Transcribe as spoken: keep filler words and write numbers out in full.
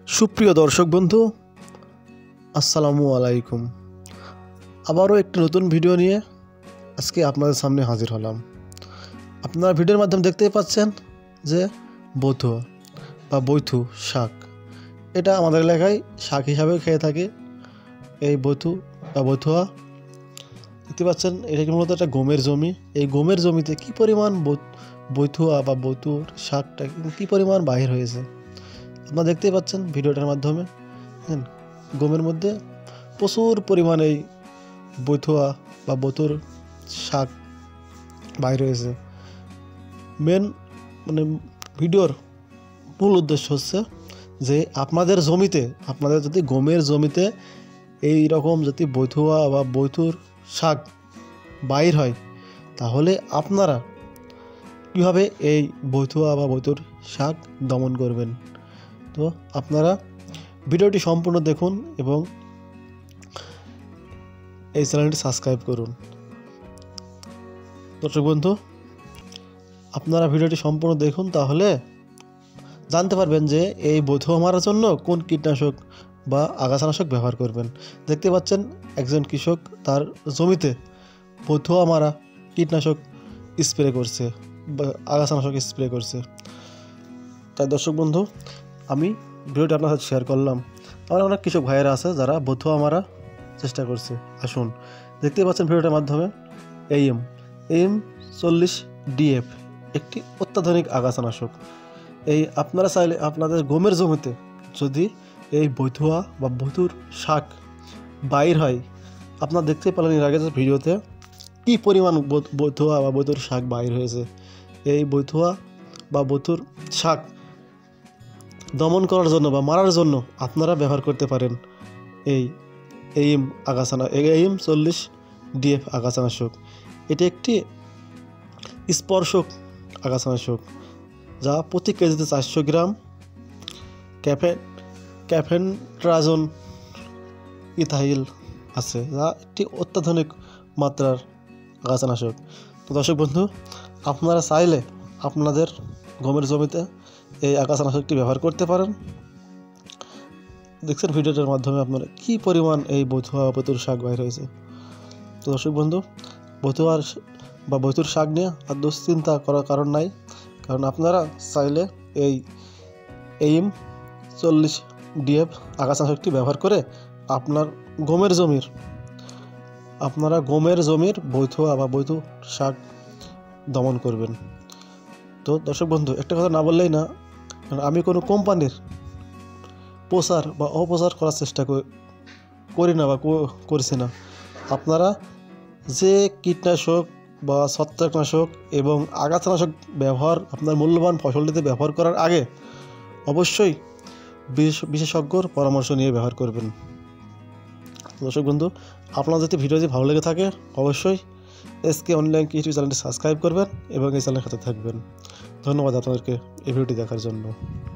সুপ্রিয় দর্শক বন্ধু, আসসালামু আলাইকুম। আবারও একটি নতুন ভিডিও নিয়ে আজকে আপনাদের সামনে হাজির হলাম। আপনারা ভিডিওর মাধ্যমে দেখতেই পাচ্ছেন যে বথুয়া বা বৈথু শাক, এটা আমাদের এলাকায় শাক হিসাবে খেয়ে থাকে। এই বৈথু বা বথুয়া দেখতে পাচ্ছেন, এটা কি মূলত একটা গমের জমি। এই গমের জমিতে কি পরিমাণ বৈথুয়া বা বৈথুর শাকটা কি পরিমাণ বাহির হয়েছে আপনারা দেখতেই পাচ্ছেন ভিডিওটার মাধ্যমে। হ্যাঁ, গমের মধ্যে প্রচুর পরিমাণে এই বৈথুয়া বা বতুর শাক বাইর হয়েছে। মেন মানে ভিডিওর মূল উদ্দেশ্য হচ্ছে যে আপনাদের জমিতে, আপনাদের যদি গমের জমিতে এই রকম যদি বৈথুয়া বা বৈথুর শাক বাইর হয়, তাহলে আপনারা কীভাবে এই বৈথুয়া বা বৈথুর শাক দমন করবেন। তো আপনারা ভিডিওটি সম্পূর্ণ দেখুন এবং এই চ্যানেলটি সাবস্ক্রাইব করুন। দর্শক বন্ধু, আপনারা ভিডিওটি সম্পূর্ণ দেখুন, তাহলে জানতে পারবেন যে এই বৈথুয়া মারার জন্য কোন কীটনাশক বা আগাছানাশক ব্যবহার করবেন। দেখতে পাচ্ছেন একজন কৃষক তার জমিতে বৈথুয়া মারা কীটনাশক স্প্রে করছে বা আগাছানাশক স্প্রে করছে। তাই দর্শক বন্ধু, আমি ভিডিওটি আপনার সাথে শেয়ার করলাম। আমার অনেক কৃষক ভাইয়েরা আছে যারা বথুয়া মারা চেষ্টা করছে। আসুন, দেখতেই পাচ্ছেন ভিডিওটার মাধ্যমে এইম এইম চল্লিশ ডিএফ একটি অত্যাধুনিক আগাছানাশক। এই আপনারা চাইলে আপনাদের গমের জমিতে যদি এই বৈথুয়া বা বৈথুর শাক বাইর হয়, আপনারা দেখতেই পেলেন এর আগে ভিডিওতে কী পরিমাণ বৈথুয়া বা বৈথুর শাক বাইর হয়েছে। এই বৈথুয়া বা বৈথুর শাক দমন করার জন্য বা মারার জন্য আপনারা ব্যবহার করতে পারেন এই এইম আগাছানা এইম চল্লিশ ডিএফ আগাছানাশক। এটি একটি স্পর্শক আগাছানাশক যা প্রতি কেজিতে চারশো গ্রাম ক্যাফে ক্যাফেনট্রাজোন ইথাইল আছে, যা একটি অত্যাধুনিক মাত্রার আগাছানাশক। তো দর্শক বন্ধু, আপনারা চাইলে আপনাদের গমের জমিতে এই আগাছানাশকটি ব্যবহার করতে পারেন। দেখছেন ভিডিওটার মাধ্যমে আপনারা কী পরিমাণ এই বৈথুয়া বৈথুর শাক বাইর হয়েছে। তো দর্শক বন্ধু, বৈথুয়ার বা বৈথুর শাক নিয়ে আর দুশ্চিন্তা করার কারণ নাই, কারণ আপনারা চাইলে এই এইম চল্লিশ ডিএফ আগাছানাশকটি ব্যবহার করে আপনার গমের জমির আপনারা গমের জমির বৈথুয়া বা বৈথু শাক দমন করবেন। তো দর্শক বন্ধু, একটা কথা না বললেই না, আমি কোনো কোম্পানির প্রচার বা অপপ্রচার করার চেষ্টা করি না বা করছি না। আপনারা যে কীটনাশক বা ছত্রাকনাশক এবং আগাছানাশক ব্যবহার আপনার মূল্যবান ফসলটিতে ব্যবহার করার আগে অবশ্যই বিশেষজ্ঞর পরামর্শ নিয়ে ব্যবহার করবেন। দর্শক বন্ধু, আপনার যদি ভিডিওটি ভালো লেগে থাকে অবশ্যই এসকে অনলাইন কৃষি চ্যানেলটি সাবস্ক্রাইব করবেন এবং এই চ্যানেলের সাথে থাকবেন। ধন্যবাদ আপনাদেরকে এই ভিডিওটি দেখার জন্য।